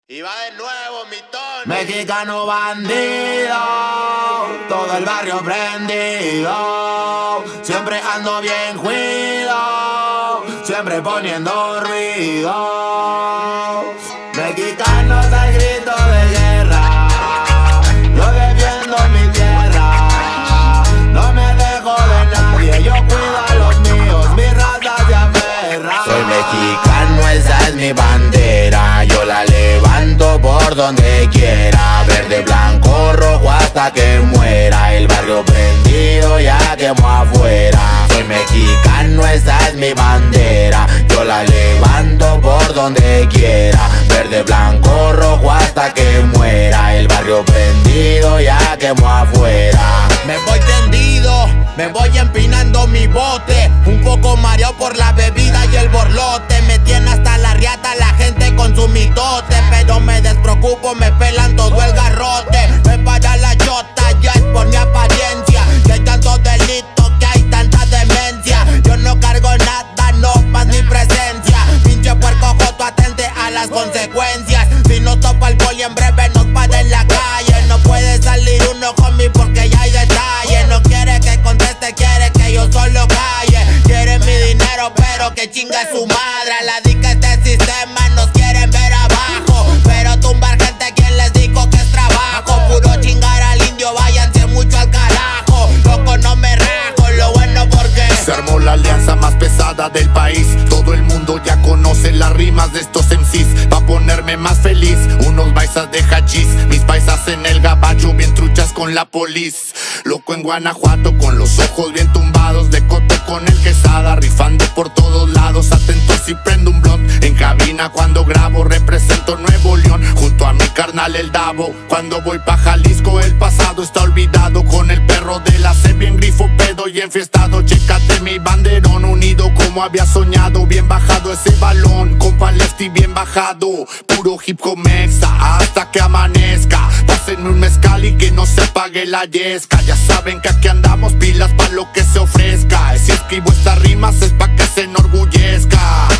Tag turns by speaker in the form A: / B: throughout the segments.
A: Y va de nuevo mi Tony.
B: Mexicano bandido, todo el barrio prendido. Siempre ando bien cuido, siempre poniendo ruido. Mexicanos al grito de guerra, yo defiendo mi tierra. No me dejo de nadie, yo cuido a los míos, mi raza se aferra. Soy mexicano, esa es mi bandera, yo la levanto por donde quiera. Verde, blanco, rojo hasta que muera. El barrio prendido ya quemó afuera. Soy mexicano, esa es mi bandera, yo la levanto por donde quiera. Verde, blanco, rojo hasta que muera. El barrio prendido ya quemó afuera.
C: Me voy tendido, me voy empinando mi bote, un poco mareado por la bebida y el borlote. Me tiene hasta la riata la gente con su mitote, pero me despreocupo, me pelan todo el garrote. Me para la chota, ya es por mi apariencia, que hay tantos delitos, que hay tanta demencia. Yo no cargo nada, no más mi presencia. Pinche puerco joto, atente a las consecuencias. Si nos topa el poli en breve nos para en la calle. No puede salir uno conmigo porque ya hay detalle. No quiere que conteste, quiere que yo solo calle. Quiere mi dinero pero que chinga su madre. A la dica este sistema nos quieren ver abajo, pero tumbar gente, quien les dijo que es trabajo. Puro chingar al indio, váyanse mucho al carajo. Loco no me rajo, lo bueno porque
D: se armó la alianza más pesada del país. Todo el mundo ya conoce las rimas de estos MCs. Pa' ponerme más feliz, unos paisas de hachís, mis paisas en el gabacho bien truchas con la polis. Loco en Guanajuato con los ojos bien tumbados, de cote con el Quesada, rifando por todos lados. Atento si prendo un blunt en cabina cuando grabo. Represento Nuevo León junto a mi carnal el Davo. Cuando voy pa' Jalisco el pasado está olvidado. Con el perro de la C bien grifo, pedo y enfiestado. Chécate mi banderón unido como había soñado. Bien bajado ese balón, compa Lefty bien bajado. Puro hip hop mexa hasta que amanezca. Pásenme un mezcal y que no se apague la yesca. Ya saben que aquí andamos pilas pa' lo que se ofrezca. Si escribo estas rimas es pa' que se enorgullezca.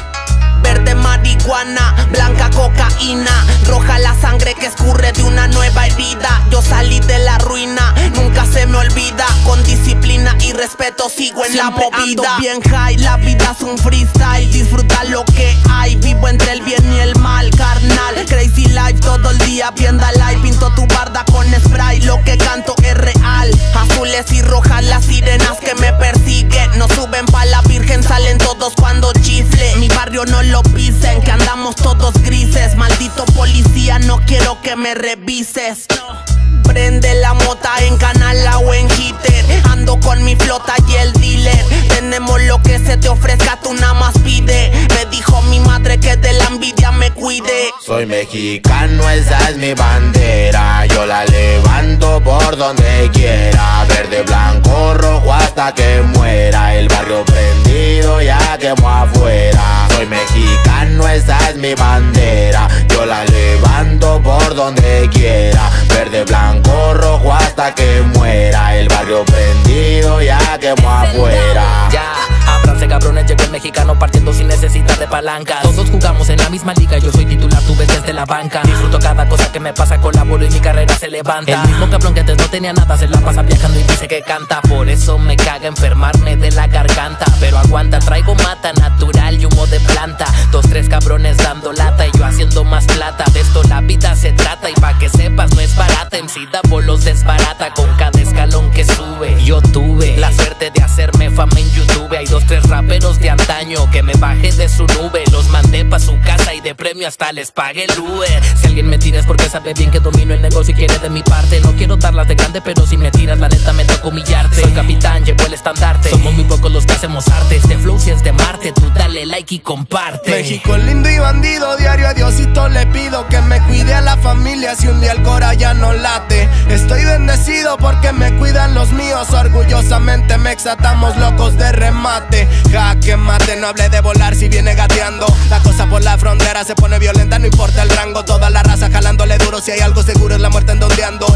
E: Verde marihuana, blanca cocaína, roja la sangre que escurre de una nueva herida. Yo salí de la ruina, nunca se me olvida. Con disciplina y respeto sigo en siempre la movida. Ando bien high, la vida es un freestyle. Disfruta lo que hay, vivo entre el bien y el mal, carnal. Crazy life todo el día, viendo live. Pinto tu barda con spray, lo que canto es real. Azules y rojas las sirenas que me persiguen. No suben pa' la virgen, salen todos cuando chifle. Mi barrio no lo pisen, que andamos todos grises. Maldito policía, no quiero que me revises. Prende la mota en Canala o en Hitter. Ando con mi flota y el dealer. Tenemos lo que se te ofrezca, tú nada más pide. Me dijo mi madre que de la envidia me cuide.
B: Soy mexicano, esa es mi bandera, yo la levanto por donde quiera. Verde, blanco, rojo hasta que muera. El barrio prendido ya quemó afuera. Soy mexicano, esa es mi bandera, yo la levanto por donde quiera. Verde, blanco, rojo hasta que muera. El barrio prendido ya quemó afuera.
F: Ya, ábranse cabrones, llegó el mexicano partiendo sin necesidad de palancas. Todos jugamos en la misma liga, yo soy titular, tú ves desde la banca. Disfruto cada cosa que me pasa, colaboro y mi carrera se levanta. El mismo cabrón que antes no tenía nada se la pasa viajando y dice que canta. Por eso me caga enfermarme de la garganta, pero aguanta, traigo mata natural y humo de planta. 2, 3 cabrones dando lata y yo haciendo más plata. De esto la vida se trata y pa' que sepas no es barata. MC Davo los desbarata con cada escalón que sube. Yo tuve la suerte de hacerme fama en YouTube. Hay 2, 3 raperos de antaño que me bajé de su nube. Los mandé pa' su casa y de premio hasta les pagué el Uber. Si alguien me tira es porque sabe bien que domino el negocio y quiere de mi parte. No quiero darlas de grande, pero si me tiras la neta me toca humillarte. Soy capitán, llevo el estandarte. Somos muy pocos los que hacemos arte. Este flow si es de Marte, tú dale like y comparte.
G: México lindo y bandido, diario a Diosito le pido que me cuide a la familia si un día el cora ya no late. Estoy bendecido porque me cuidan los míos. Orgullosamente me exatamos locos de remate. Jaque mate, no hable de volar si viene gateando. La cosa por la frontera se pone violenta, no importa el rango. Toda la raza jalándole duro, si hay algo seguro es la muerte en donde ando. Sudor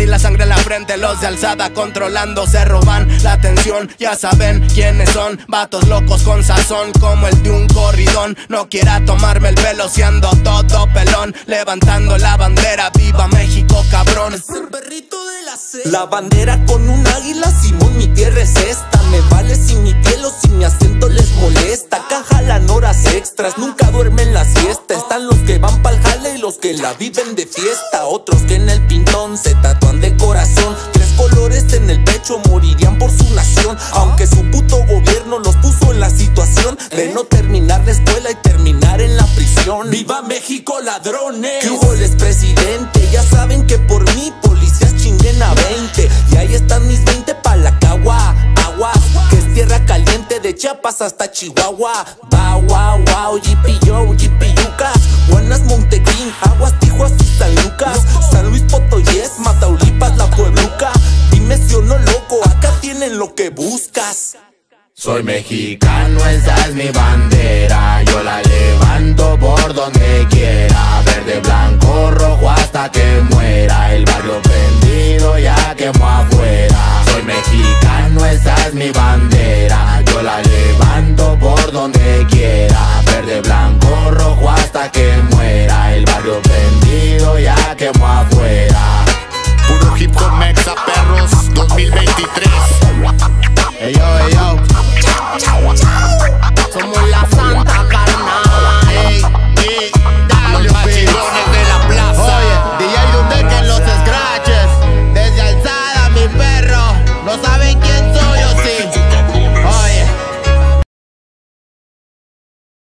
G: y la sangre en la frente. Los de alzada controlando se roban la atención. Ya saben quiénes son, vatos locos con sazón, como el de un corridón. No quiera tomarme el pelo si ando todo pelón, levantando la bandera, viva México, cabrón.
E: Es el perrito de la C. La bandera con un águila, Simón, mi tierra es esta. Me vale si mi piel o si mi acento les molesta. Acá jalan horas extras, nunca duermen la siesta. Están los que van pa'l jale y los que la viven de fiesta. Otros que en el pintón se tatúan de corazón. 3 colores en el pecho, morirían por su nación. Aunque su puto gobierno los puso en la situación de no terminar la escuela y terminar en la prisión. ¡Viva México, ladrones! ¿Qué hubo, les presidente? Ya saben que por mí policías chinguen a 20. Y ahí están mis 20 pa' la cagua. Aguas, que es tierra caliente de Chiapas hasta Chihuahua. Wow, wow, wow, GPO, GPUcas. Buenas, Montequín, Aguas, Tijuas y San Lucas. San Luis Potoyes, Mataulipas, La Puebluca. Dime si o no, loco, acá tienen lo que buscas.
C: Soy mexicano, esa es mi bandera. Yo la levanto por donde quiera. Verde, blanco, rojo hasta que muera. El barrio prendido ya quemó afuera. Soy mexicano, esa es mi bandera. Yo la levanto por donde quiera. Verde, blanco, rojo hasta que muera. El barrio prendido ya quemó afuera.
D: Puro hip hop mexa, perros, 2023.